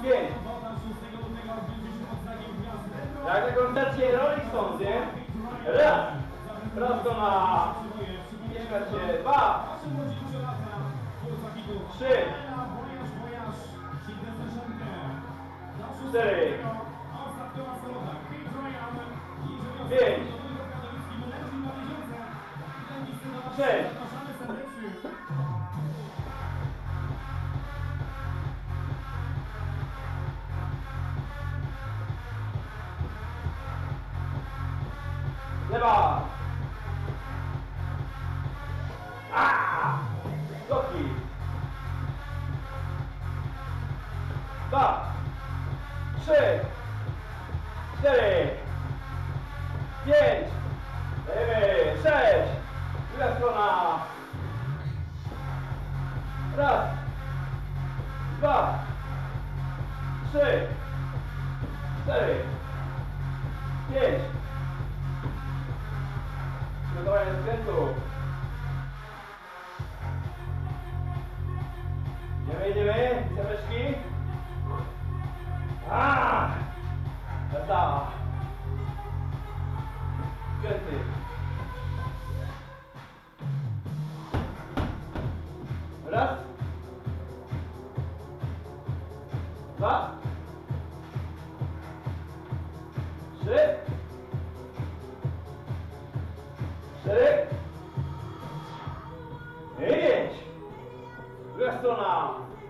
5. Jak na koncercie Rolling Stones, nie? Raz. Prosto na się. 2. 3. 4. 5. 6. 2. Skoki. 2. 3. 4. 5. 6. Druga strona. Raz. 2. 3. 4. 5. Przygotowanie do skrętu. Idziemy. Zameczki. Jazda. Skręty. Raz. 2. 3. 4. 5. Druga strona.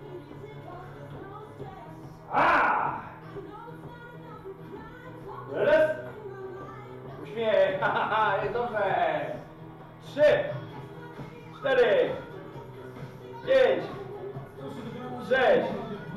Raz. Uśmiech. Jest dobrze. 3. 4. 5. 6.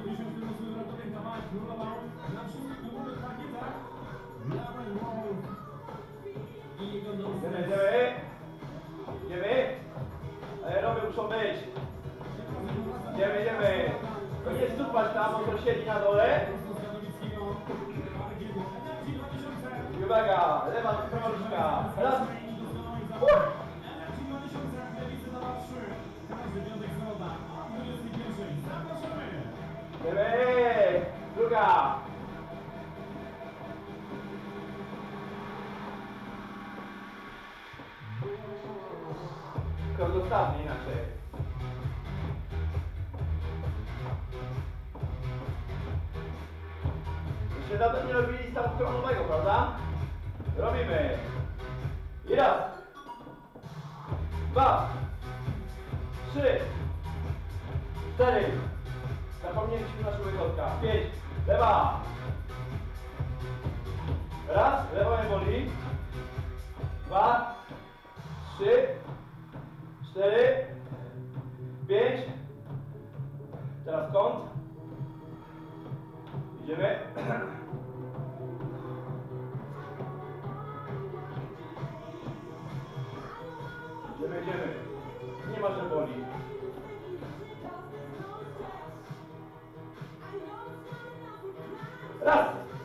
9. Aeroby muszą być. Idziemy. To nie stupać tam, bo to siedzi na dole. I uwaga, lewa prawa różka. Raz. Idziemy. Druga. Krok dostawny inaczej. Jeszcze dawno nie robili stawu koronowego, prawda? Robimy. I raz. 2. 3. 4. Zapomnieliśmy naszego wygodka. 5. Lewa. Raz. Lewa mnie boli. 2. 3. 4. 5. Teraz kąt. Idziemy. Idziemy. Nie ma, że boli. Raz.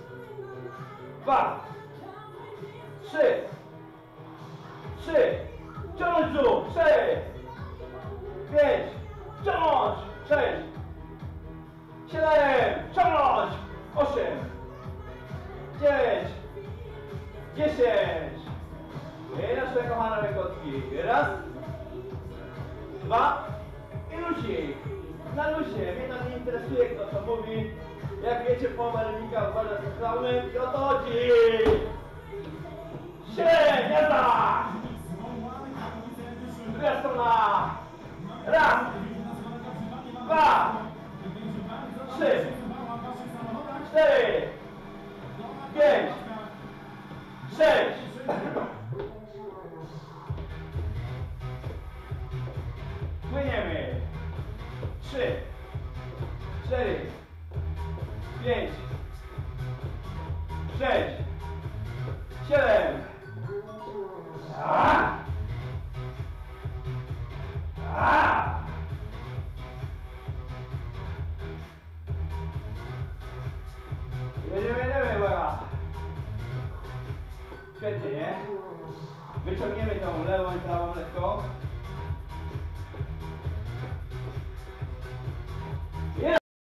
2. 3. 3. Ciągnąć brzuch. 4. 5. Ciągnąć. 6. 7. Ciągnąć. 8. 9. 10. I nasze kochane rekordki. Raz. 2. I lucik. Na luzie. Mnie tam nie interesuje, kto to mówi. Jak wiecie, po Berlinika uważa z klaunem i o to chodzi. 7. Jazda. Druga strona. Raz. 2. 3. 4. 5. 6. Płyniemy. 3. 4. 5. 6. 7. Jedziemy, uwaga. Świetnie, nie? Wyciągniemy tą lewą i prawą lekko.